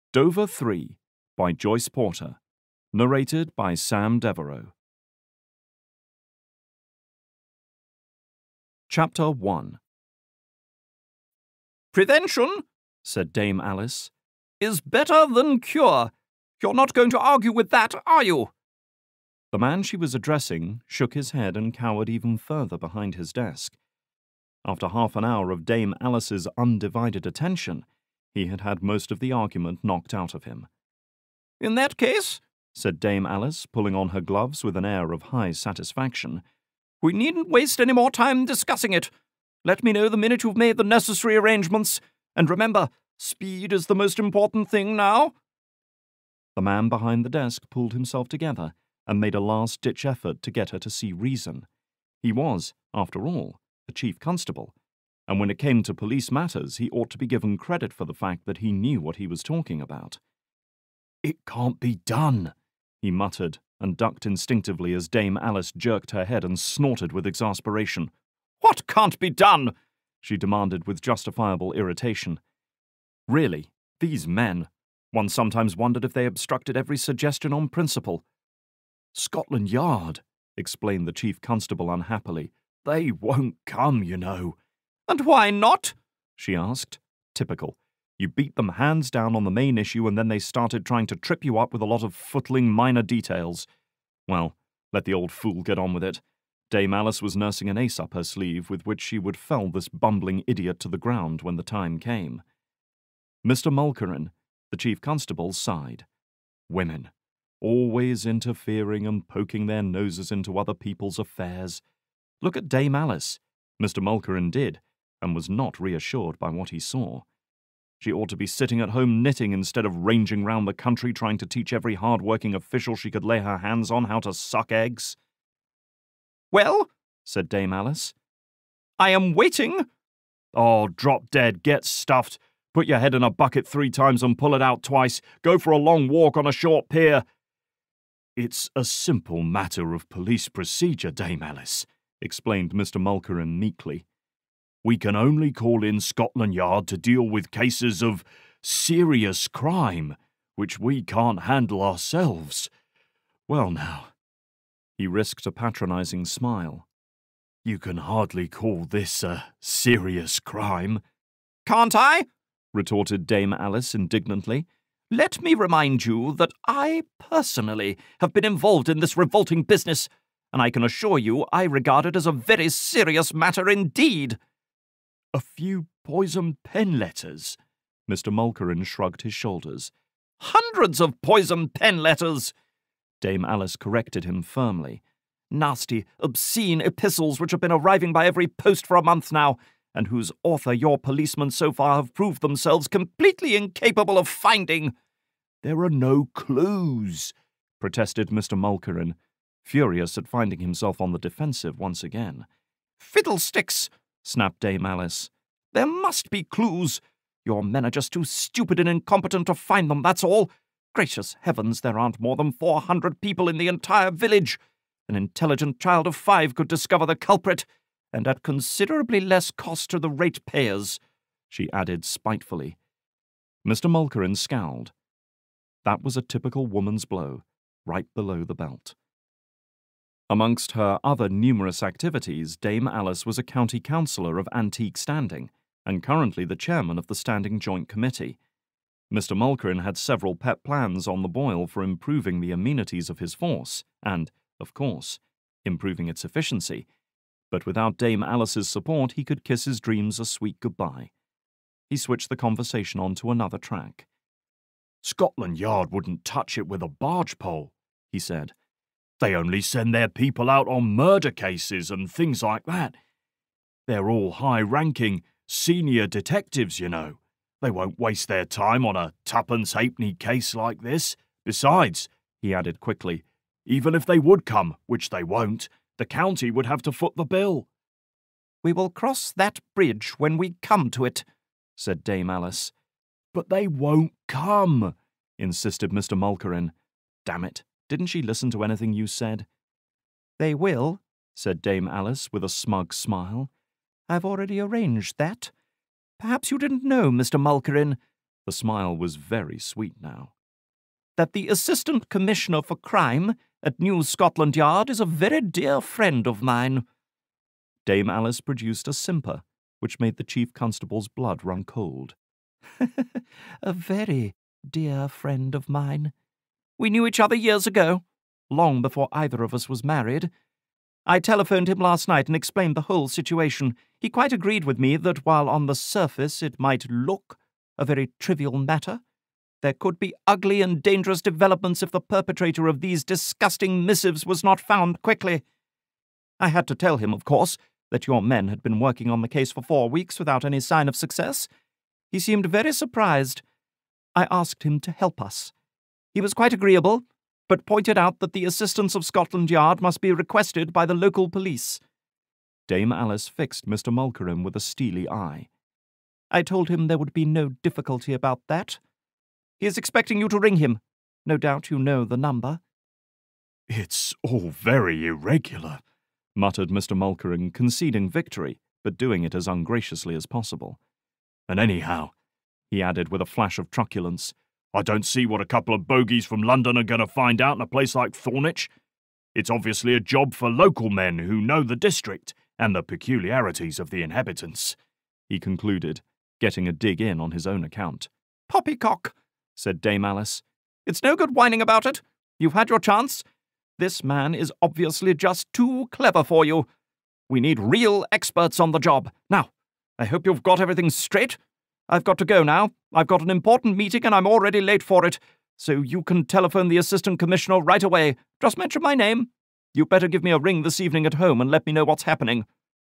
Dover 3 by Joyce Porter. Narrated by Sam Devereaux. Chapter 1. "Prevention," said Dame Alice, "is better than cure. You're not going to argue with that, are you?" The man she was addressing shook his head and cowered even further behind his desk. After half an hour of Dame Alice's undivided attention, he had had most of the argument knocked out of him. "In that case," said Dame Alice, pulling on her gloves with an air of high satisfaction, "we needn't waste any more time discussing it. Let me know the minute you've made the necessary arrangements, and remember, speed is the most important thing now." The man behind the desk pulled himself together and made a last-ditch effort to get her to see reason. He was, after all, a chief constable, and when it came to police matters, he ought to be given credit for the fact that he knew what he was talking about. "It can't be done," he muttered, and ducked instinctively as Dame Alice jerked her head and snorted with exasperation. "What can't be done?" she demanded with justifiable irritation. Really, these men, one sometimes wondered if they obstructed every suggestion on principle. "Scotland Yard," explained the chief constable unhappily. "They won't come, you know." "And why not?" she asked. Typical. You beat them hands down on the main issue and then they started trying to trip you up with a lot of footling minor details. Well, let the old fool get on with it. Dame Alice was nursing an ace up her sleeve with which she would fell this bumbling idiot to the ground when the time came. Mr. Mulkerin, the chief constable, sighed. Women, always interfering and poking their noses into other people's affairs. Look at Dame Alice. Mr. Mulkerin did, and was not reassured by what he saw. She ought to be sitting at home knitting instead of ranging round the country trying to teach every hard-working official she could lay her hands on how to suck eggs. "Well," said Dame Alice. "I am waiting." "Oh, drop dead, get stuffed. Put your head in a bucket 3 times and pull it out twice. Go for a long walk on a short pier." "It's a simple matter of police procedure, Dame Alice," explained Mr. Mulkerin meekly. "We can only call in Scotland Yard to deal with cases of serious crime, which we can't handle ourselves. Well now," he risked a patronizing smile, "you can hardly call this a serious crime." "Can't I?" retorted Dame Alice indignantly. "Let me remind you that I personally have been involved in this revolting business, and I can assure you I regard it as a very serious matter indeed." "A few poison pen letters?" Mr. Mulkerin shrugged his shoulders. "Hundreds of poison pen letters," Dame Alice corrected him firmly. "Nasty, obscene epistles which have been arriving by every post for a month now, and whose author your policemen so far have proved themselves completely incapable of finding." "There are no clues," protested Mr. Mulkerin, furious at finding himself on the defensive once again. "Fiddlesticks!" snapped Dame Alice. "There must be clues. Your men are just too stupid and incompetent to find them, that's all. Gracious heavens, there aren't more than 400 people in the entire village. An intelligent child of 5 could discover the culprit, and at considerably less cost to the ratepayers," she added spitefully. Mr. Mulkerin scowled. That was a typical woman's blow, right below the belt. Amongst her other numerous activities, Dame Alice was a county councillor of antique standing, and currently the chairman of the Standing Joint Committee. Mr. Mulkerin had several pet plans on the boil for improving the amenities of his force, and, of course, improving its efficiency. But without Dame Alice's support, he could kiss his dreams a sweet goodbye. He switched the conversation on to another track. "Scotland Yard wouldn't touch it with a barge pole," he said. "They only send their people out on murder cases and things like that. They're all high-ranking, senior detectives, you know. They won't waste their time on a 2pence halfpenny case like this. Besides," he added quickly, "even if they would come, which they won't, the county would have to foot the bill." "We will cross that bridge when we come to it," said Dame Alice. "But they won't come," insisted Mr. Mulkerin. "Damn it, didn't she listen to anything you said?" "They will," said Dame Alice with a smug smile. "I've already arranged that. Perhaps you didn't know, Mr. Mulkerin. The smile was very sweet now. "That the Assistant Commissioner for Crime at New Scotland Yard is a very dear friend of mine." Dame Alice produced a simper, which made the Chief Constable's blood run cold. "A very dear friend of mine. We knew each other years ago, long before either of us was married. I telephoned him last night and explained the whole situation. He quite agreed with me that while on the surface it might look a very trivial matter, there could be ugly and dangerous developments if the perpetrator of these disgusting missives was not found quickly. I had to tell him, of course, that your men had been working on the case for 4 weeks without any sign of success. He seemed very surprised. I asked him to help us. He was quite agreeable, but pointed out that the assistance of Scotland Yard must be requested by the local police." Dame Alice fixed Mr. Mulcarim with a steely eye. "I told him there would be no difficulty about that. He is expecting you to ring him. No doubt you know the number." "It's all very irregular," muttered Mr. Mulcarim, conceding victory, but doing it as ungraciously as possible. "And anyhow," he added with a flash of truculence, "I don't see what a couple of bogies from London are going to find out in a place like Thornwich. It's obviously a job for local men who know the district and the peculiarities of the inhabitants," he concluded, getting a dig in on his own account. "Poppycock," said Dame Alice. "It's no good whining about it. You've had your chance. This man is obviously just too clever for you. We need real experts on the job. Now, I hope you've got everything straight. I've got to go now. I've got an important meeting and I'm already late for it. So you can telephone the Assistant Commissioner right away. Just mention my name. You'd better give me a ring this evening at home and let me know what's happening."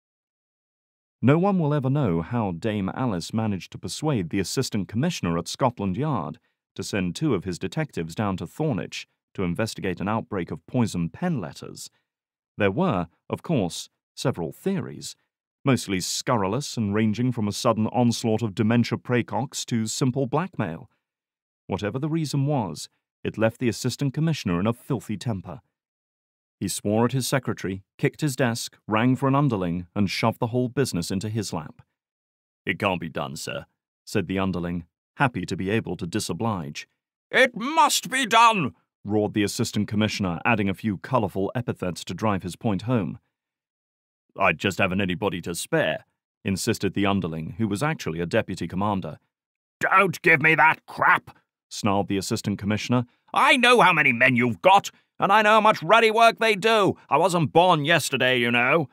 No one will ever know how Dame Alice managed to persuade the Assistant Commissioner at Scotland Yard to send 2 of his detectives down to Thornwich to investigate an outbreak of poison pen letters. There were, of course, several theories, mostly scurrilous and ranging from a sudden onslaught of dementia praecox to simple blackmail. Whatever the reason was, it left the Assistant Commissioner in a filthy temper. He swore at his secretary, kicked his desk, rang for an underling, and shoved the whole business into his lap. "It can't be done, sir," said the underling, happy to be able to disoblige. "It must be done," roared the Assistant Commissioner, adding a few colourful epithets to drive his point home. "I just haven't anybody to spare," insisted the underling, who was actually a deputy commander. "Don't give me that crap," snarled the Assistant Commissioner. "I know how many men you've got, and I know how much ruddy work they do. I wasn't born yesterday, you know."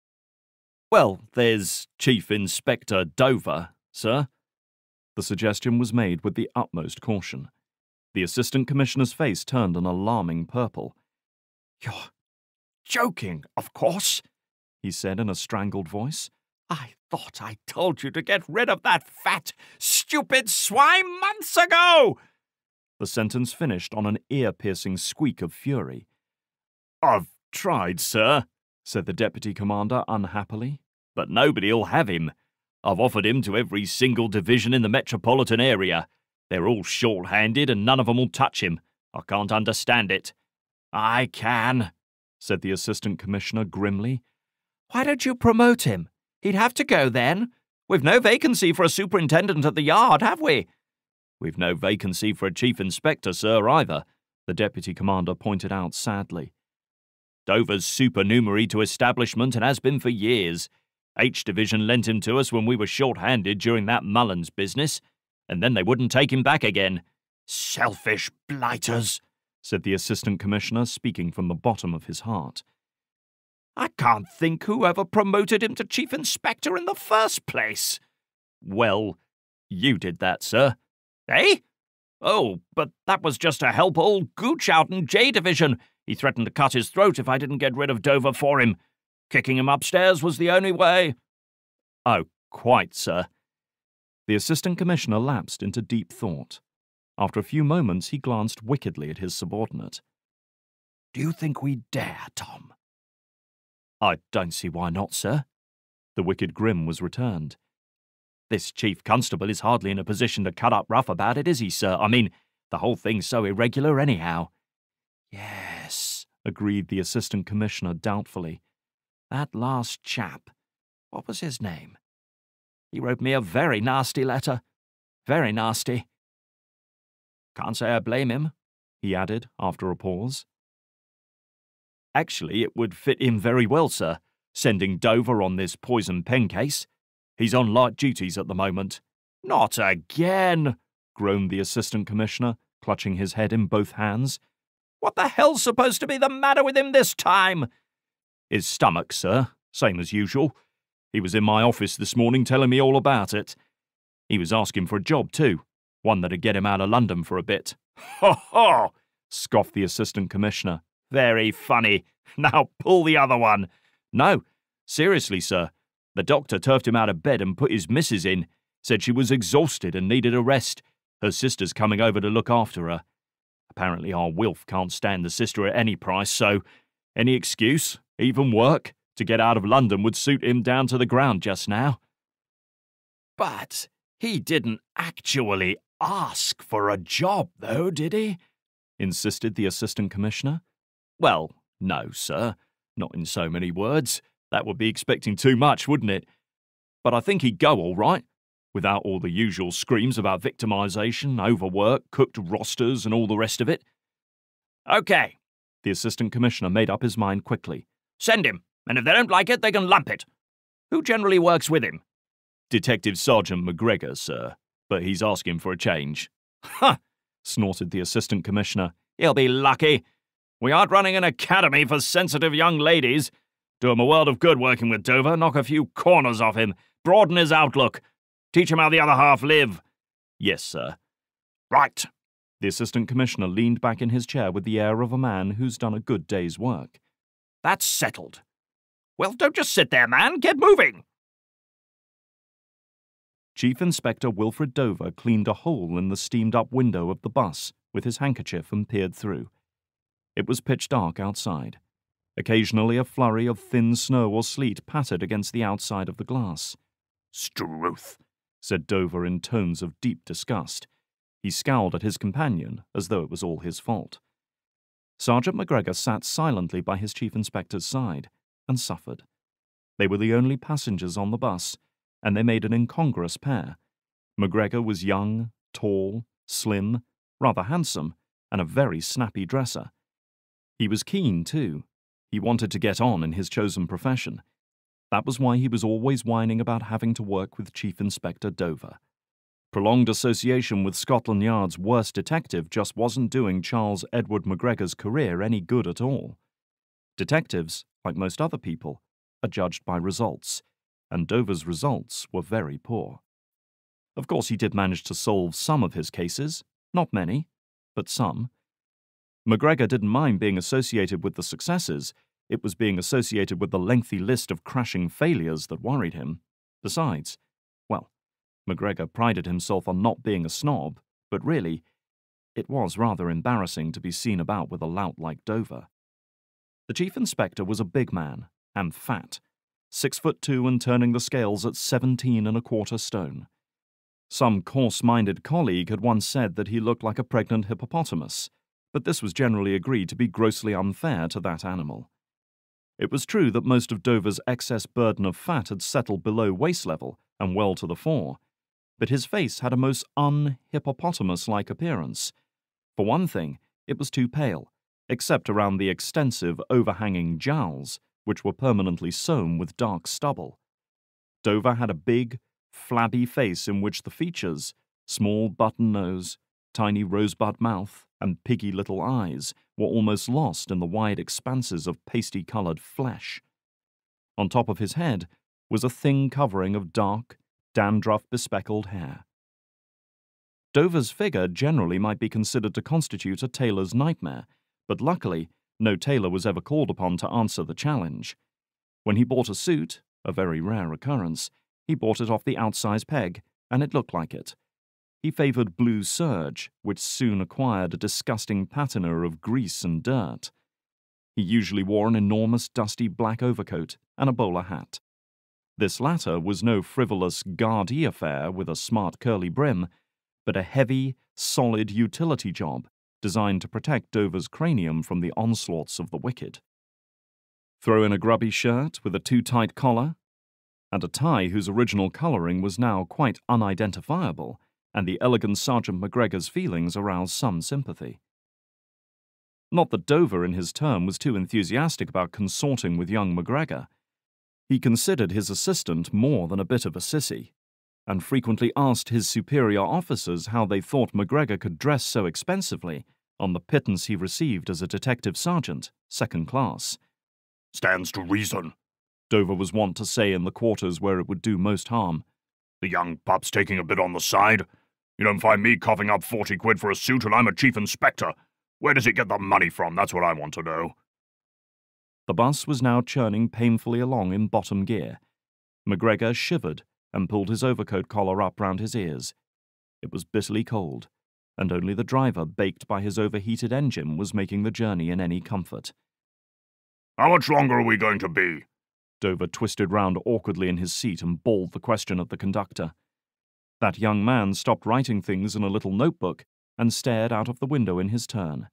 "Well, there's Chief Inspector Dover, sir." The suggestion was made with the utmost caution. The Assistant Commissioner's face turned an alarming purple. "You're joking, of course," he said in a strangled voice. "I thought I told you to get rid of that fat, stupid swine months ago." The sentence finished on an ear-piercing squeak of fury. "I've tried, sir," said the deputy commander unhappily. "but nobody'll have him. I've offered him to every single division in the metropolitan area. They're all short-handed and none of them will touch him. I can't understand it." "I can," said the Assistant Commissioner grimly. "Why don't you promote him? He'd have to go then. We've no vacancy for a superintendent at the yard, have we?" "We've no vacancy for a chief inspector, sir, either," the deputy commander pointed out sadly. "Dover's supernumerary to establishment and has been for years. H Division lent him to us when we were short-handed during that Mullins business, and then they wouldn't take him back again. Selfish blighters," said the Assistant Commissioner, speaking from the bottom of his heart. "I can't think who ever promoted him to Chief Inspector in the first place." "Well, you did that, sir." "Eh? Oh, but that was just to help old Gooch out in J Division. He threatened to cut his throat if I didn't get rid of Dover for him. Kicking him upstairs was the only way." "Oh, quite, sir." The Assistant Commissioner lapsed into deep thought. After a few moments, he glanced wickedly at his subordinate. "Do you think we dare, Tom?" "I don't see why not, sir." The wicked grin was returned. "This Chief Constable is hardly in a position to cut up rough about it, is he, sir? I mean, the whole thing's so irregular anyhow." "Yes," agreed the Assistant Commissioner doubtfully. "That last chap, what was his name? He wrote me a very nasty letter. Very nasty. Can't say I blame him," he added after a pause. "Actually, it would fit in very well, sir, sending Dover on this poison pen case. He's on light duties at the moment." "Not again!" groaned the Assistant Commissioner, clutching his head in both hands. "What the hell's supposed to be the matter with him this time?" "His stomach, sir, same as usual. He was in my office this morning telling me all about it. He was asking for a job, too, one that'd get him out of London for a bit." "Ho ho!" scoffed the Assistant Commissioner. "Very funny. Now pull the other one." "No, seriously, sir. The doctor turfed him out of bed and put his missus in. Said she was exhausted and needed a rest. Her sister's coming over to look after her. Apparently our Wilf can't stand the sister at any price, so any excuse, even work, to get out of London would suit him down to the ground just now." "But he didn't actually ask for a job, though, did he?" insisted the Assistant Commissioner. "Well, no, sir. Not in so many words. That would be expecting too much, wouldn't it? But I think he'd go all right, without all the usual screams about victimisation, overwork, cooked rosters, and all the rest of it." "OK." The Assistant Commissioner made up his mind quickly. "Send him, and if they don't like it, they can lump it. Who generally works with him?" "Detective Sergeant MacGregor, sir, but he's asking for a change." "Huh!" snorted the Assistant Commissioner. "He'll be lucky. We aren't running an academy for sensitive young ladies. Do him a world of good working with Dover, knock a few corners off him, broaden his outlook, teach him how the other half live." "Yes, sir." "Right." The Assistant Commissioner leaned back in his chair with the air of a man who's done a good day's work. "That's settled. Well, don't just sit there, man. Get moving." Chief Inspector Wilfred Dover cleaned a hole in the steamed-up window of the bus with his handkerchief and peered through. It was pitch dark outside. Occasionally a flurry of thin snow or sleet pattered against the outside of the glass. "Struth," said Dover in tones of deep disgust. He scowled at his companion as though it was all his fault. Sergeant MacGregor sat silently by his Chief Inspector's side and suffered. They were the only passengers on the bus, and they made an incongruous pair. MacGregor was young, tall, slim, rather handsome, and a very snappy dresser. He was keen, too. He wanted to get on in his chosen profession. That was why he was always whining about having to work with Chief Inspector Dover. Prolonged association with Scotland Yard's worst detective just wasn't doing Charles Edward MacGregor's career any good at all. Detectives, like most other people, are judged by results, and Dover's results were very poor. Of course, he did manage to solve some of his cases, not many, but some. MacGregor didn't mind being associated with the successes. It was being associated with the lengthy list of crashing failures that worried him. Besides, well, MacGregor prided himself on not being a snob, but really, it was rather embarrassing to be seen about with a lout like Dover. The Chief Inspector was a big man, and fat, 6'2" and turning the scales at 17¼ stone. Some coarse-minded colleague had once said that he looked like a pregnant hippopotamus, but this was generally agreed to be grossly unfair to that animal. It was true that most of Dover's excess burden of fat had settled below waist level and well to the fore, but his face had a most un-hippopotamus-like appearance. For one thing, it was too pale, except around the extensive, overhanging jowls, which were permanently sown with dark stubble. Dover had a big, flabby face in which the features, small button nose, tiny rosebud mouth, and piggy little eyes, were almost lost in the wide expanses of pasty-coloured flesh. On top of his head was a thin covering of dark, dandruff-bespeckled hair. Dover's figure generally might be considered to constitute a tailor's nightmare, but luckily no tailor was ever called upon to answer the challenge. When he bought a suit, a very rare occurrence, he bought it off the outsize peg, and it looked like it. He favoured blue serge, which soon acquired a disgusting patina of grease and dirt. He usually wore an enormous dusty black overcoat and a bowler hat. This latter was no frivolous gardie affair with a smart curly brim, but a heavy, solid utility job designed to protect Dover's cranium from the onslaughts of the wicked. Throw in a grubby shirt with a too-tight collar, and a tie whose original colouring was now quite unidentifiable, and the elegant Sergeant MacGregor's feelings aroused some sympathy. Not that Dover in his turn was too enthusiastic about consorting with young MacGregor. He considered his assistant more than a bit of a sissy, and frequently asked his superior officers how they thought MacGregor could dress so expensively on the pittance he received as a detective sergeant, second class. "Stands to reason," Dover was wont to say in the quarters where it would do most harm. "The young pup's taking a bit on the side. You don't find me coughing up 40 quid for a suit and I'm a chief inspector. Where does he get the money from? That's what I want to know." The bus was now churning painfully along in bottom gear. MacGregor shivered and pulled his overcoat collar up round his ears. It was bitterly cold, and only the driver, baked by his overheated engine, was making the journey in any comfort. "How much longer are we going to be?" Dover twisted round awkwardly in his seat and bawled the question at the conductor. That young man stopped writing things in a little notebook and stared out of the window in his turn.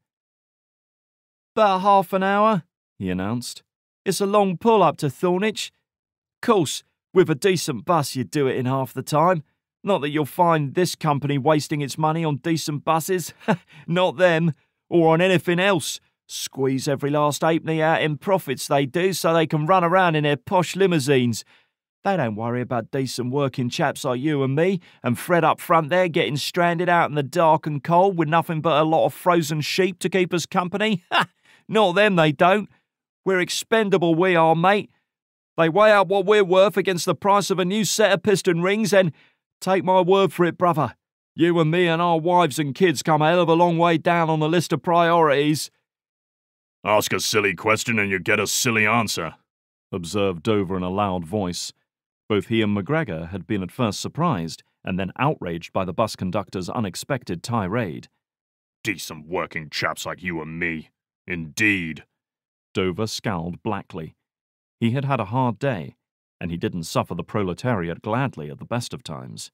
"About half an hour," he announced. "It's a long pull up to Thornwich. Course, with a decent bus you'd do it in half the time. Not that you'll find this company wasting its money on decent buses. Not them, or on anything else. Squeeze every last halfpenny out in profits they do so they can run around in their posh limousines. They don't worry about decent working chaps like you and me, and Fred up front there getting stranded out in the dark and cold with nothing but a lot of frozen sheep to keep us company. Not them, they don't. We're expendable, we are, mate. They weigh out what we're worth against the price of a new set of piston rings, and take my word for it, brother, you and me and our wives and kids come a hell of a long way down on the list of priorities." "Ask a silly question and you get a silly answer," observed Dover in a loud voice. Both he and MacGregor had been at first surprised and then outraged by the bus conductor's unexpected tirade. "Decent working chaps like you and me. Indeed." Dover scowled blackly. He had had a hard day, and he didn't suffer the proletariat gladly at the best of times.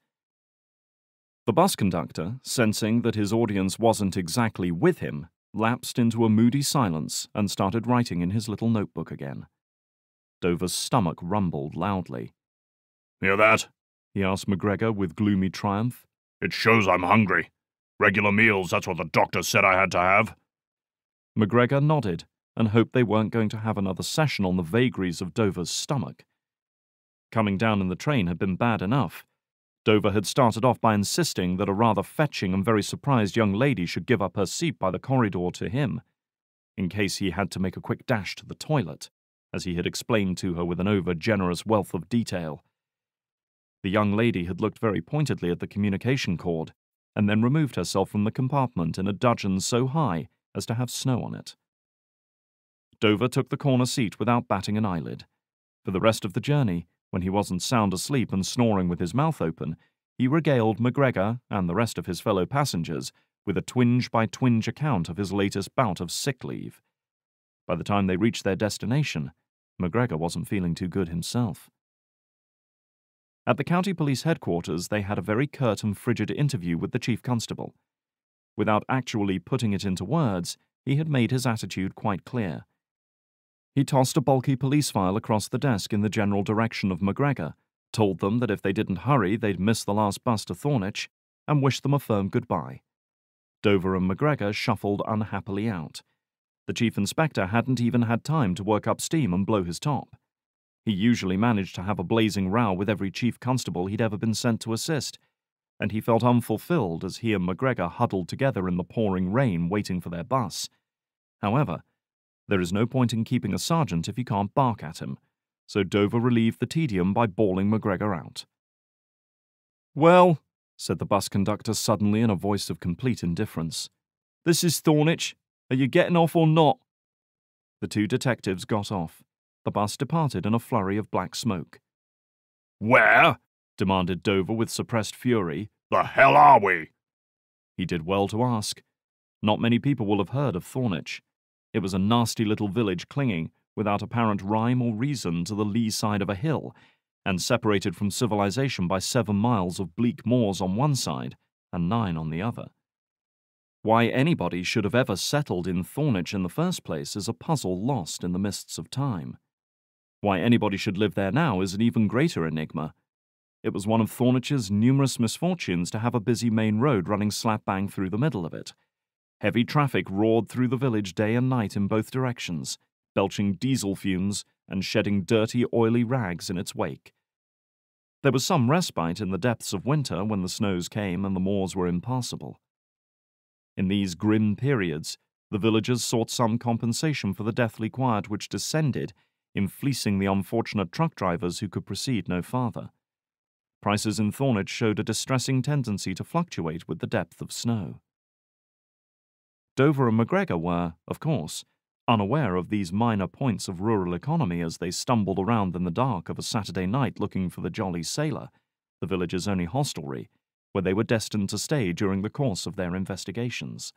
The bus conductor, sensing that his audience wasn't exactly with him, lapsed into a moody silence and started writing in his little notebook again. Dover's stomach rumbled loudly. "Hear that?" he asked MacGregor with gloomy triumph. "It shows I'm hungry. Regular meals, that's what the doctor said I had to have." MacGregor nodded and hoped they weren't going to have another session on the vagaries of Dover's stomach. Coming down in the train had been bad enough. Dover had started off by insisting that a rather fetching and very surprised young lady should give up her seat by the corridor to him, in case he had to make a quick dash to the toilet, as he had explained to her with an over-generous wealth of detail. The young lady had looked very pointedly at the communication cord, and then removed herself from the compartment in a dudgeon so high as to have snow on it. Dover took the corner seat without batting an eyelid. For the rest of the journey, when he wasn't sound asleep and snoring with his mouth open, he regaled MacGregor and the rest of his fellow passengers with a twinge-by-twinge account of his latest bout of sick leave. By the time they reached their destination, MacGregor wasn't feeling too good himself. At the county police headquarters, they had a very curt and frigid interview with the chief constable. Without actually putting it into words, he had made his attitude quite clear. He tossed a bulky police file across the desk in the general direction of MacGregor, told them that if they didn't hurry they'd miss the last bus to Thornwich, and wished them a firm goodbye. Dover and MacGregor shuffled unhappily out. The chief inspector hadn't even had time to work up steam and blow his top. He usually managed to have a blazing row with every chief constable he'd ever been sent to assist, and he felt unfulfilled as he and MacGregor huddled together in the pouring rain waiting for their bus. However, there is no point in keeping a sergeant if you can't bark at him, so Dover relieved the tedium by bawling MacGregor out. "Well," said the bus conductor suddenly in a voice of complete indifference, "this is Thornwich. Are you getting off or not?" The two detectives got off. The bus departed in a flurry of black smoke. "Where?" demanded Dover with suppressed fury. "The hell are we?" He did well to ask. Not many people will have heard of Thornwich. It was a nasty little village clinging, without apparent rhyme or reason, to the lee side of a hill, and separated from civilization by 7 miles of bleak moors on one side and 9 on the other. Why anybody should have ever settled in Thornwich in the first place is a puzzle lost in the mists of time. Why anybody should live there now is an even greater enigma. It was one of Thornwich's numerous misfortunes to have a busy main road running slap-bang through the middle of it. Heavy traffic roared through the village day and night in both directions, belching diesel fumes and shedding dirty, oily rags in its wake. There was some respite in the depths of winter when the snows came and the moors were impassable. In these grim periods, the villagers sought some compensation for the deathly quiet which descended in fleecing the unfortunate truck drivers who could proceed no farther. Prices in Thornwich showed a distressing tendency to fluctuate with the depth of snow. Dover and MacGregor were, of course, unaware of these minor points of rural economy as they stumbled around in the dark of a Saturday night looking for the Jolly Sailor, the village's only hostelry, where they were destined to stay during the course of their investigations.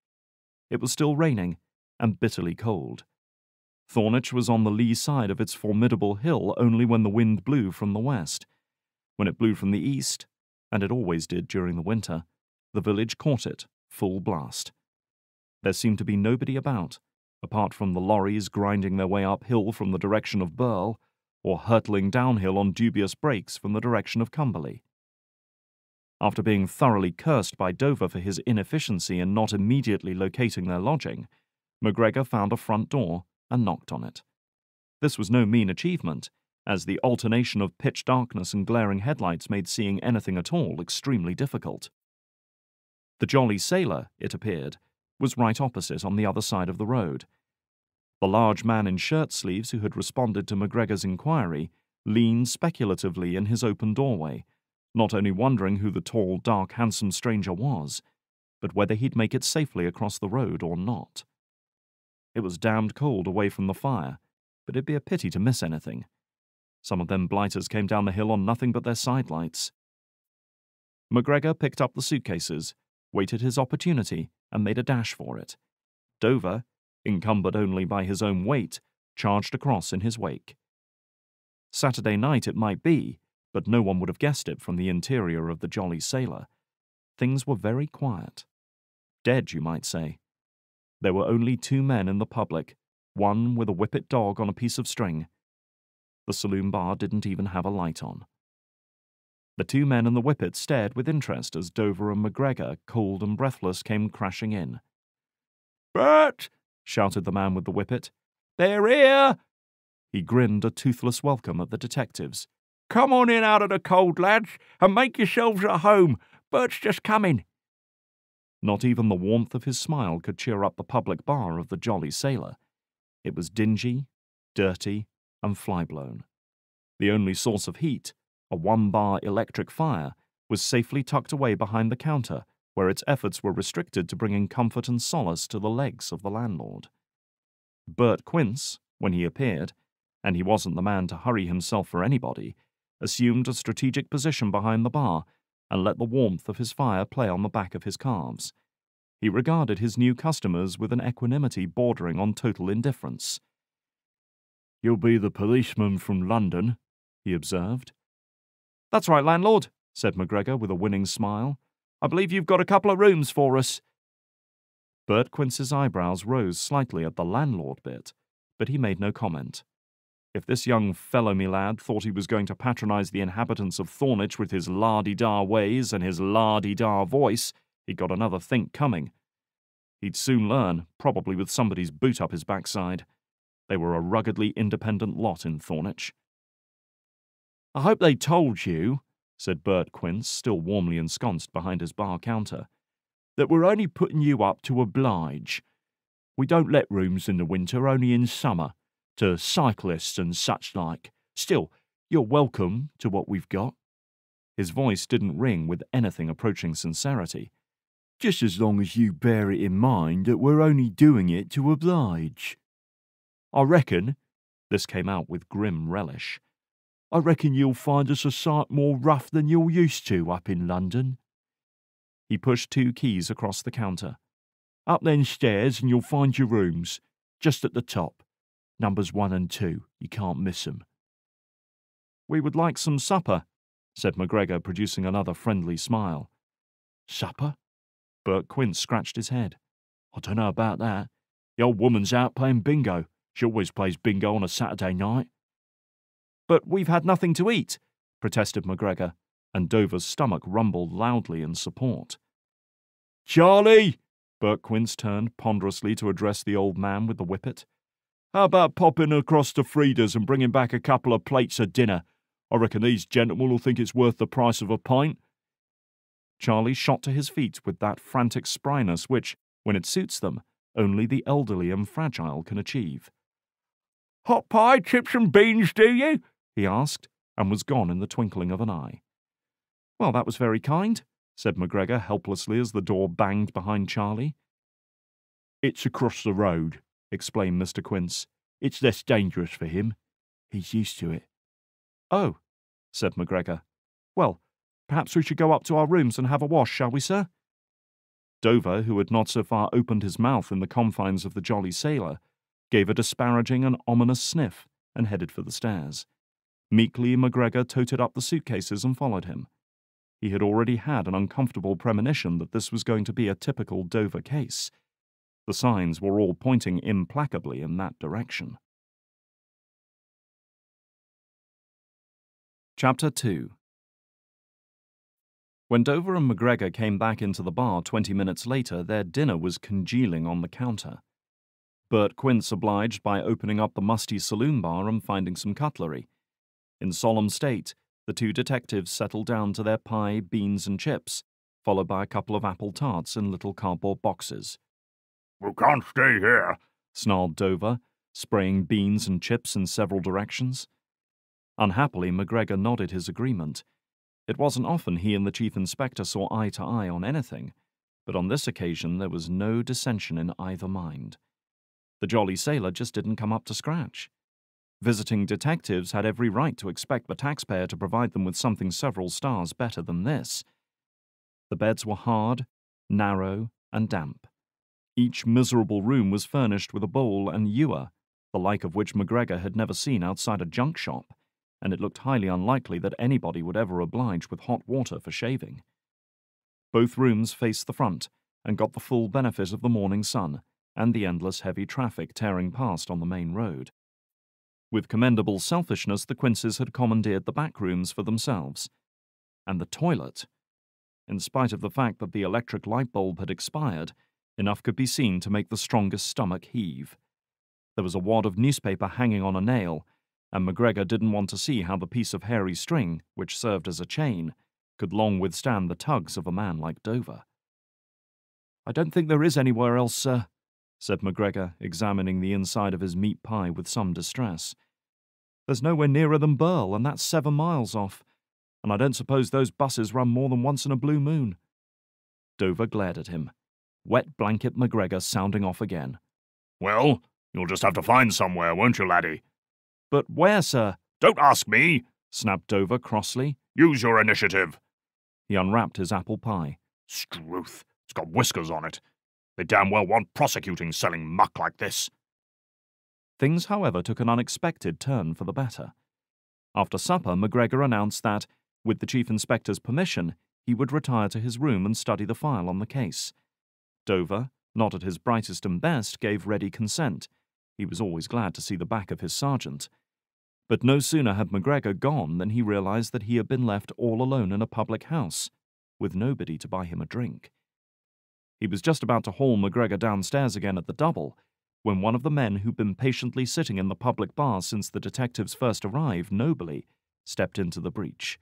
It was still raining and bitterly cold. Thornwich was on the lee side of its formidable hill only when the wind blew from the west. When it blew from the east, and it always did during the winter, the village caught it, full blast. There seemed to be nobody about, apart from the lorries grinding their way uphill from the direction of Bowel, or hurtling downhill on dubious brakes from the direction of Cumberley. After being thoroughly cursed by Dover for his inefficiency in not immediately locating their lodging, MacGregor found a front door and knocked on it. This was no mean achievement, as the alternation of pitch darkness and glaring headlights made seeing anything at all extremely difficult. The Jolly Sailor, it appeared, was right opposite on the other side of the road. The large man in shirt-sleeves who had responded to MacGregor's inquiry leaned speculatively in his open doorway, not only wondering who the tall, dark, handsome stranger was, but whether he'd make it safely across the road or not. It was damned cold away from the fire, but it'd be a pity to miss anything. Some of them blighters came down the hill on nothing but their sidelights. MacGregor picked up the suitcases, waited his opportunity, and made a dash for it. Dover, encumbered only by his own weight, charged across in his wake. Saturday night it might be, but no one would have guessed it from the interior of the Jolly Sailor. Things were very quiet. Dead, you might say. There were only 2 men in the public, one with a whippet dog on a piece of string. The saloon bar didn't even have a light on. The 2 men and the whippet stared with interest as Dover and MacGregor, cold and breathless, came crashing in. "Bert!" shouted the man with the whippet. "They're here!" He grinned a toothless welcome at the detectives. "Come on in out of the cold, lads, and make yourselves at home. Bert's just coming." Not even the warmth of his smile could cheer up the public bar of the Jolly Sailor. It was dingy, dirty, and fly-blown. The only source of heat, a 1-bar electric fire, was safely tucked away behind the counter, where its efforts were restricted to bringing comfort and solace to the legs of the landlord. Bert Quince, when he appeared, and he wasn't the man to hurry himself for anybody, assumed a strategic position behind the bar and let the warmth of his fire play on the back of his calves. He regarded his new customers with an equanimity bordering on total indifference. "You'll be the policeman from London," he observed. "That's right, landlord," said MacGregor with a winning smile. "I believe you've got a couple of rooms for us." Bert Quince's eyebrows rose slightly at the landlord bit, but he made no comment. If this young fellow-me-lad thought he was going to patronize the inhabitants of Thornwich with his la-di-da ways and his la-di-da voice, he'd got another think coming. He'd soon learn, probably with somebody's boot up his backside. They were a ruggedly independent lot in Thornwich. "I hope they told you," said Bert Quince, still warmly ensconced behind his bar counter, "that we're only putting you up to oblige. We don't let rooms in the winter, only in summer, to cyclists and such like. Still, you're welcome to what we've got." His voice didn't ring with anything approaching sincerity. "Just as long as you bear it in mind that we're only doing it to oblige. I reckon," this came out with grim relish, "I reckon you'll find us a sight more rough than you're used to up in London." He pushed 2 keys across the counter. "Up them stairs and you'll find your rooms, just at the top. Numbers 1 and 2, you can't miss 'em." "We would like some supper," said MacGregor, producing another friendly smile. "Supper?" Bert Quince scratched his head. "I don't know about that. The old woman's out playing bingo. She always plays bingo on a Saturday night." "But we've had nothing to eat. protested MacGregor, and Dover's stomach rumbled loudly in support. "Charlie!" Bert Quince turned ponderously to address the old man with the whippet. "How about popping across to Frida's and bringing back a couple of plates of dinner? I reckon these gentlemen will think it's worth the price of a pint." Charlie shot to his feet with that frantic spryness which, when it suits them, only the elderly and fragile can achieve. "Hot pie, chips and beans, do you?" he asked, and was gone in the twinkling of an eye. "Well, that was very kind," said MacGregor helplessly as the door banged behind Charlie. "It's across the road," explained Mr. Quince. "It's less dangerous for him. He's used to it." "Oh," said MacGregor. "Well, perhaps we should go up to our rooms and have a wash, shall we, sir?" Dover, who had not so far opened his mouth in the confines of the Jolly Sailor, gave a disparaging and ominous sniff and headed for the stairs. Meekly, MacGregor toted up the suitcases and followed him. He had already had an uncomfortable premonition that this was going to be a typical Dover case. The signs were all pointing implacably in that direction. Chapter 2. When Dover and MacGregor came back into the bar 20 minutes later, their dinner was congealing on the counter. Bert Quince obliged by opening up the musty saloon bar and finding some cutlery. In solemn state, the two detectives settled down to their pie, beans, and chips, followed by a couple of apple tarts in little cardboard boxes. "We can't stay here," snarled Dover, spraying beans and chips in several directions. Unhappily, MacGregor nodded his agreement. It wasn't often he and the Chief Inspector saw eye to eye on anything, but on this occasion there was no dissension in either mind. The Jolly Sailor just didn't come up to scratch. Visiting detectives had every right to expect the taxpayer to provide them with something several stars better than this. The beds were hard, narrow, and damp. Each miserable room was furnished with a bowl and ewer, the like of which MacGregor had never seen outside a junk shop, and it looked highly unlikely that anybody would ever oblige with hot water for shaving. Both rooms faced the front and got the full benefit of the morning sun and the endless heavy traffic tearing past on the main road. With commendable selfishness, the Quinces had commandeered the back rooms for themselves. And the toilet. In spite of the fact that the electric light bulb had expired, enough could be seen to make the strongest stomach heave. There was a wad of newspaper hanging on a nail, and MacGregor didn't want to see how the piece of hairy string, which served as a chain, could long withstand the tugs of a man like Dover. "I don't think there is anywhere else, sir," said MacGregor, examining the inside of his meat pie with some distress. "There's nowhere nearer than Burl, and that's 7 miles off, and I don't suppose those buses run more than once in a blue moon." Dover glared at him. Wet blanket MacGregor sounding off again. "Well, you'll just have to find somewhere, won't you, laddie?" "But where, sir?" "Don't ask me," snapped Dover crossly. "Use your initiative." He unwrapped his apple pie. "Struth, it's got whiskers on it. They damn well want prosecuting selling muck like this." Things, however, took an unexpected turn for the better. After supper, MacGregor announced that, with the Chief Inspector's permission, he would retire to his room and study the file on the case. Dover, not at his brightest and best, gave ready consent. He was always glad to see the back of his sergeant. But no sooner had MacGregor gone than he realized that he had been left all alone in a public house, with nobody to buy him a drink. He was just about to haul MacGregor downstairs again at the double, when one of the men who'd been patiently sitting in the public bar since the detectives first arrived nobly stepped into the breach.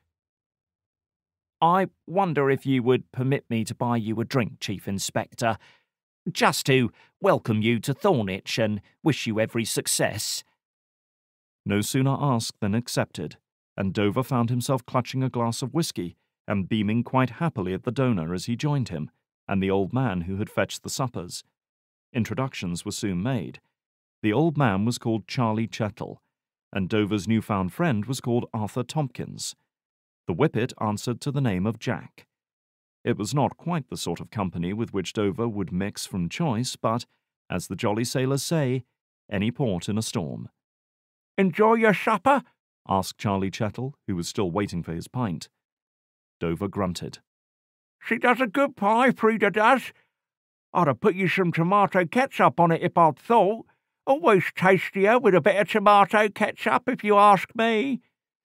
"I wonder if you would permit me to buy you a drink, Chief Inspector, just to welcome you to Thornwich and wish you every success." No sooner asked than accepted, and Dover found himself clutching a glass of whisky and beaming quite happily at the donor as he joined him, and the old man who had fetched the suppers. Introductions were soon made. The old man was called Charlie Chettle, and Dover's newfound friend was called Arthur Tompkins. The whippet answered to the name of Jack. It was not quite the sort of company with which Dover would mix from choice, but, as the Jolly Sailors say, any port in a storm. "Enjoy your supper?" asked Charlie Chettle, who was still waiting for his pint. Dover grunted. "She does a good pie, Frida does. I'd have put you some tomato ketchup on it if I'd thought. Always tastier with a bit of tomato ketchup, if you ask me."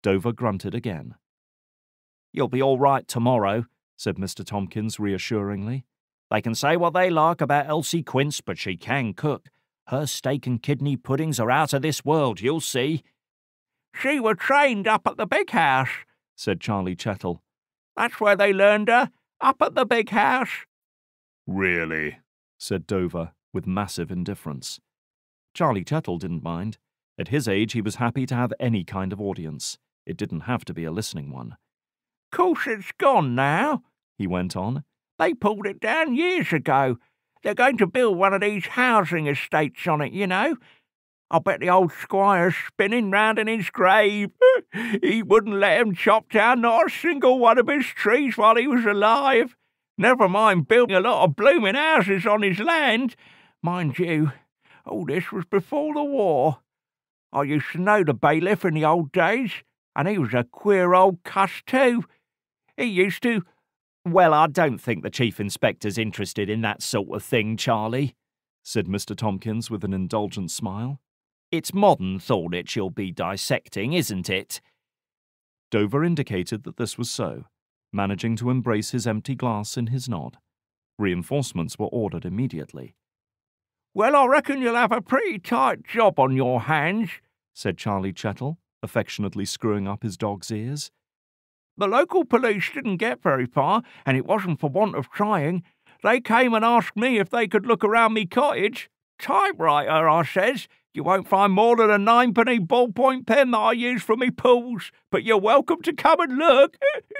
Dover grunted again. "You'll be all right tomorrow," said Mr. Tompkins reassuringly. "They can say what they like about Elsie Quince, but she can cook. Her steak and kidney puddings are out of this world, you'll see." "She were trained up at the big house," said Charlie Chettle. "That's where they learned her, up at the big house." "Really?" said Dover, with massive indifference. Charlie Chettle didn't mind. At his age, he was happy to have any kind of audience. It didn't have to be a listening one. "Course it's gone now," he went on. "They pulled it down years ago. They're going to build one of these housing estates on it, you know. I bet the old squire's spinning round in his grave. He wouldn't let 'em chop down not a single one of his trees while he was alive. Never mind building a lot of blooming houses on his land. Mind you, all this was before the war. I used to know the bailiff in the old days, and he was a queer old cuss too. He used to—" "Well, I don't think the Chief Inspector's interested in that sort of thing, Charlie," said Mr. Tompkins with an indulgent smile. "It's modern Thornwich you'll be dissecting, isn't it?" Dover indicated that this was so, managing to embrace his empty glass in his nod. Reinforcements were ordered immediately. "Well, I reckon you'll have a pretty tight job on your hands," said Charlie Chettle, affectionately screwing up his dog's ears. "The local police didn't get very far, and it wasn't for want of trying. They came and asked me if they could look around me cottage. 'Typewriter,' I says. 'You won't find more than a ninepenny ballpoint pen that I use for me pools, but you're welcome to come and look.'"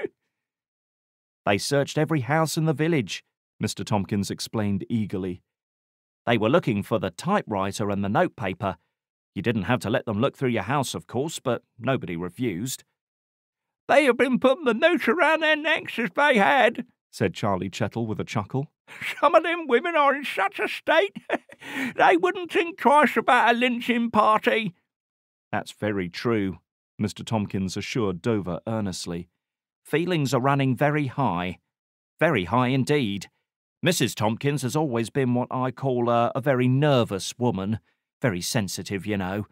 "They searched every house in the village," Mr. Tompkins explained eagerly. "They were looking for the typewriter and the notepaper. You didn't have to let them look through your house, of course, but nobody refused." "They have been putting the noose around their necks as they had," said Charlie Chettle with a chuckle. "Some of them women are in such a state, they wouldn't think twice about a lynching party." "That's very true," Mr. Tompkins assured Dover earnestly. "Feelings are running very high indeed. Mrs. Tompkins has always been what I call a very nervous woman, very sensitive, you know.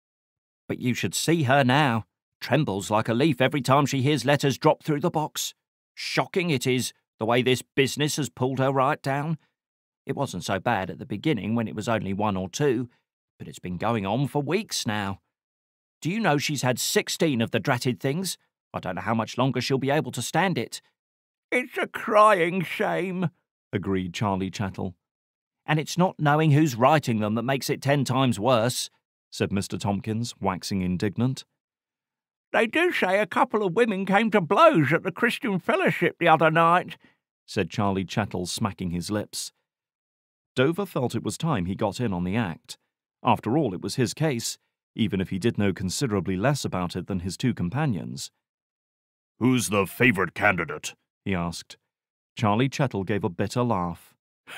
But you should see her now. Trembles like a leaf every time she hears letters drop through the box. Shocking it is, the way this business has pulled her right down. It wasn't so bad at the beginning when it was only one or two, but it's been going on for weeks now. Do you know she's had 16 of the dratted things? I don't know how much longer she'll be able to stand it." "It's a crying shame," agreed Charlie Chettle. "And it's not knowing who's writing them that makes it 10 times worse," said Mr. Tompkins, waxing indignant. "They do say a couple of women came to blows at the Christian Fellowship the other night," said Charlie Chettle, smacking his lips. Dover felt it was time he got in on the act. After all, it was his case, even if he did know considerably less about it than his two companions. "Who's the favourite candidate?" he asked. Charlie Chettle gave a bitter laugh.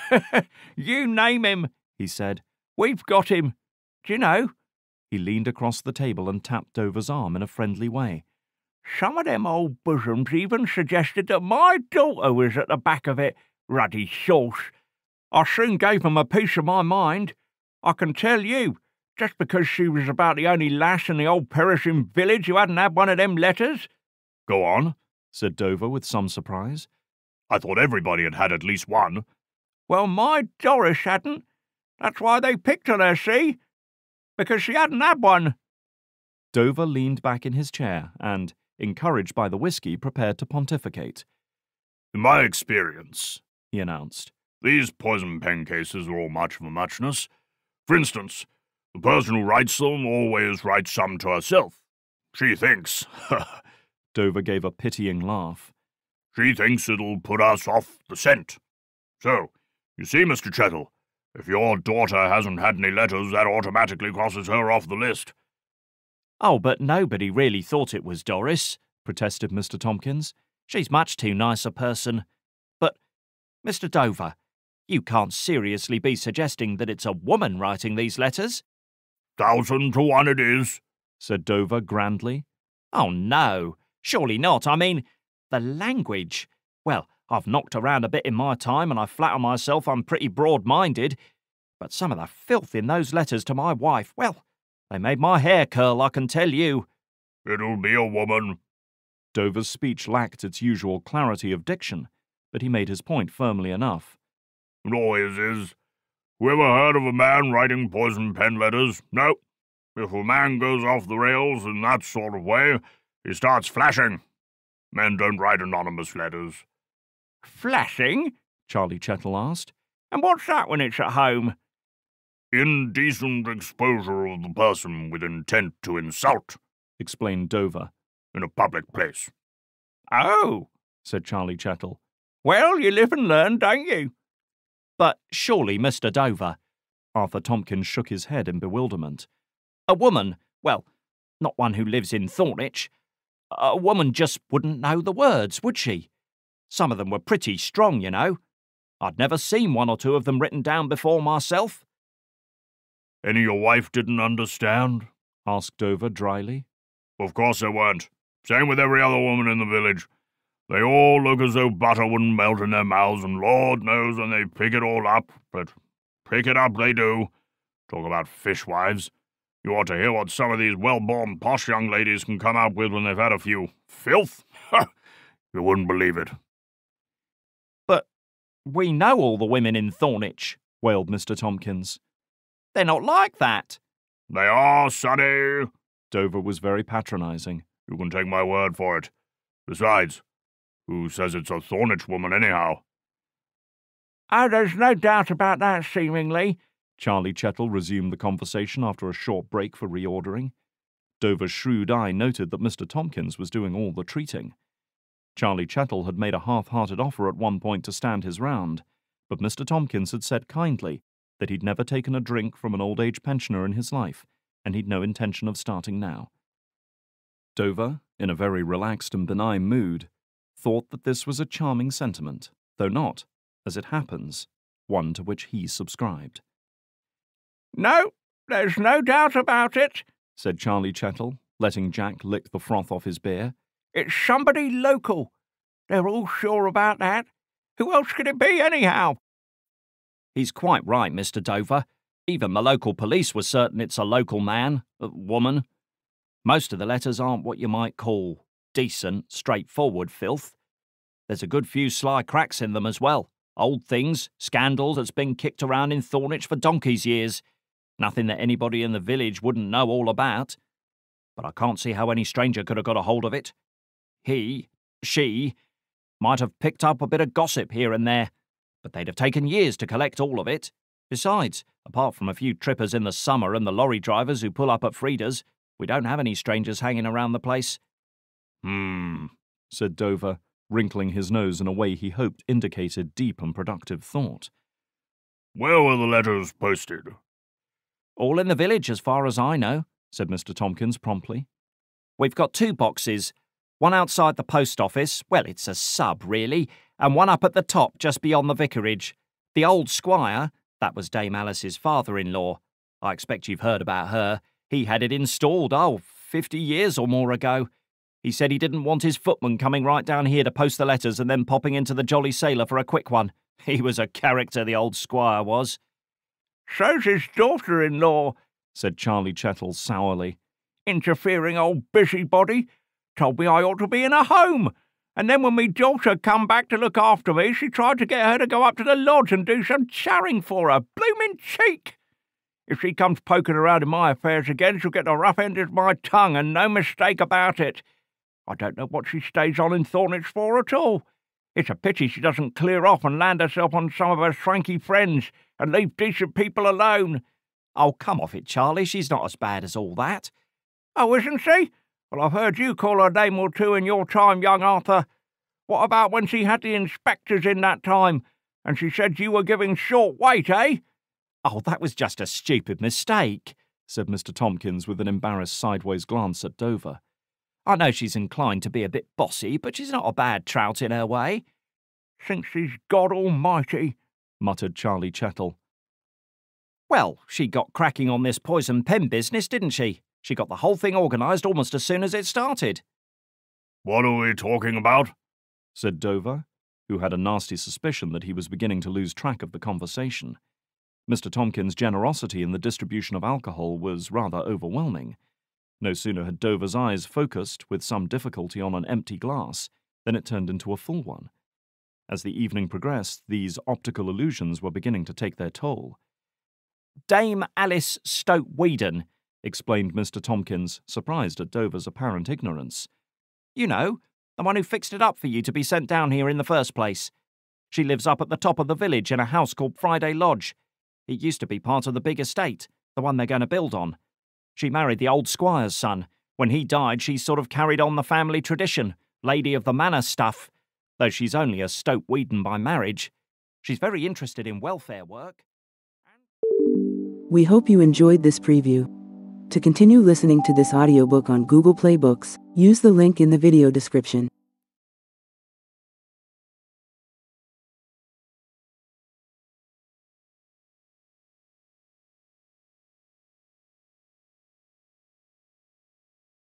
"You name him," he said. "We've got him. Do you know?" He leaned across the table and tapped Dover's arm in a friendly way. "Some of them old bosoms even suggested that my daughter was at the back of it. Ruddy sauce. I soon gave them a piece of my mind. I can tell you, just because she was about the only lass in the old perishing village who hadn't had one of them letters." "Go on," said Dover with some surprise. "I thought everybody had had at least one." "Well, my Doris hadn't. That's why they picked on her, see? Because she hadn't had one." Dover leaned back in his chair and, encouraged by the whiskey, prepared to pontificate. "In my experience," he announced, "these poison pen cases are all much of a muchness. For instance, the person who writes them always writes some to herself. She thinks," Dover gave a pitying laugh, "she thinks it'll put us off the scent. So, you see, Mr. Chettle, if your daughter hasn't had any letters, that automatically crosses her off the list." "Oh, but nobody really thought it was Doris," protested Mr. Tompkins. "She's much too nice a person. But, Mr. Dover, you can't seriously be suggesting that it's a woman writing these letters?" 1,000 to 1 it is," said Dover grandly. "Oh, no, surely not. I mean, the language. Well, I've knocked around a bit in my time, and I flatter myself I'm pretty broad-minded, but some of the filth in those letters to my wife, well, they made my hair curl, I can tell you." It'll be a woman. Dover's speech lacked its usual clarity of diction, but he made his point firmly enough. It always is. Whoever heard of a man writing poison pen letters? No. If a man goes off the rails in that sort of way, he starts flashing. Men don't write anonymous letters. Flashing? Charlie Chettle asked. And what's that when it's at home? Indecent exposure of the person with intent to insult, explained Dover. In a public place. Oh, said Charlie Chettle. Well, you live and learn, don't you? But surely, Mr. Dover, Arthur Tompkins shook his head in bewilderment. A woman, well, not one who lives in Thornwich, a woman just wouldn't know the words, would she? Some of them were pretty strong, you know. I'd never seen one or two of them written down before myself. Any your wife didn't understand? Asked Dover dryly. Of course there weren't. Same with every other woman in the village. They all look as though butter wouldn't melt in their mouths, and Lord knows when they pick it all up, but pick it up they do. Talk about fishwives. You ought to hear what some of these well-born posh young ladies can come out with when they've had a few. Filth? You wouldn't believe it. But we know all the women in Thornwich, wailed Mr. Tompkins. They're not like that. They are, sonny. Dover was very patronising. You can take my word for it. Besides, who says it's a Thornwich woman anyhow? Oh, there's no doubt about that, seemingly. Charlie Chettle resumed the conversation after a short break for reordering. Dover's shrewd eye noted that Mr. Tompkins was doing all the treating. Charlie Chettle had made a half-hearted offer at one point to stand his round, but Mr. Tompkins had said kindly that he'd never taken a drink from an old-age pensioner in his life, and he'd no intention of starting now. Dover, in a very relaxed and benign mood, thought that this was a charming sentiment, though not, as it happens, one to which he subscribed. No, there's no doubt about it, said Charlie Chettle, letting Jack lick the froth off his beer. It's somebody local. They're all sure about that. Who else could it be, anyhow? He's quite right, Mr. Dover. Even the local police were certain it's a local man, woman. Most of the letters aren't what you might call decent, straightforward filth. There's a good few sly cracks in them as well. Old things, scandal that's been kicked around in Thornwich for donkey's years. Nothing that anybody in the village wouldn't know all about. But I can't see how any stranger could have got a hold of it. She, might have picked up a bit of gossip here and there, but they'd have taken years to collect all of it. Besides, apart from a few trippers in the summer and the lorry drivers who pull up at Frida's, we don't have any strangers hanging around the place. Said Dover, wrinkling his nose in a way he hoped indicated deep and productive thought. Where were the letters posted? All in the village, as far as I know, said Mr. Tompkins promptly. We've got 2 boxes, one outside the post office, well, it's a sub, really, and one up at the top, just beyond the vicarage. The old squire, that was Dame Alice's father-in-law. I expect you've heard about her. He had it installed, 50 years or more ago. He said he didn't want his footman coming right down here to post the letters and then popping into the Jolly Sailor for a quick one. He was a character, the old squire was. So's his daughter-in-law, said Charlie Chettle sourly. Interfering old busybody. Told me I ought to be in a home. And then when me daughter come back to look after me, she tried to get her to go up to the lodge and do some charing for her. Bloomin' cheek! If she comes poking around in my affairs again, she'll get the rough end of my tongue, and no mistake about it. I don't know what she stays on in Thornwich for at all. It's a pity she doesn't clear off and land herself on some of her swanky friends and leave decent people alone. Oh, come off it, Charlie. She's not as bad as all that. Oh, isn't she? Well, I've heard you call her a name or two in your time, young Arthur. What about when she had the inspectors in that time, and she said you were giving short weight, eh? Oh, that was just a stupid mistake, said Mr. Tompkins with an embarrassed sideways glance at Dover. I know she's inclined to be a bit bossy, but she's not a bad trout in her way. Thinks she's God Almighty, muttered Charlie Chettle. Well, she got cracking on this poison pen business, didn't she? She got the whole thing organised almost as soon as it started. What are we talking about? Said Dover, who had a nasty suspicion that he was beginning to lose track of the conversation. Mr. Tompkins' generosity in the distribution of alcohol was rather overwhelming. No sooner had Dover's eyes focused with some difficulty on an empty glass than it turned into a full one. As the evening progressed, these optical illusions were beginning to take their toll. Dame Alice Stoke-Weedon, explained Mr. Tompkins, surprised at Dover's apparent ignorance. You know, the one who fixed it up for you to be sent down here in the first place. She lives up at the top of the village in a house called Friday Lodge. It used to be part of the big estate, the one they're going to build on. She married the old squire's son. When he died, she sort of carried on the family tradition, lady of the manor stuff, though she's only a Stoke-Weedon by marriage. She's very interested in welfare work. We hope you enjoyed this preview. To continue listening to this audiobook on Google Play Books, use the link in the video description.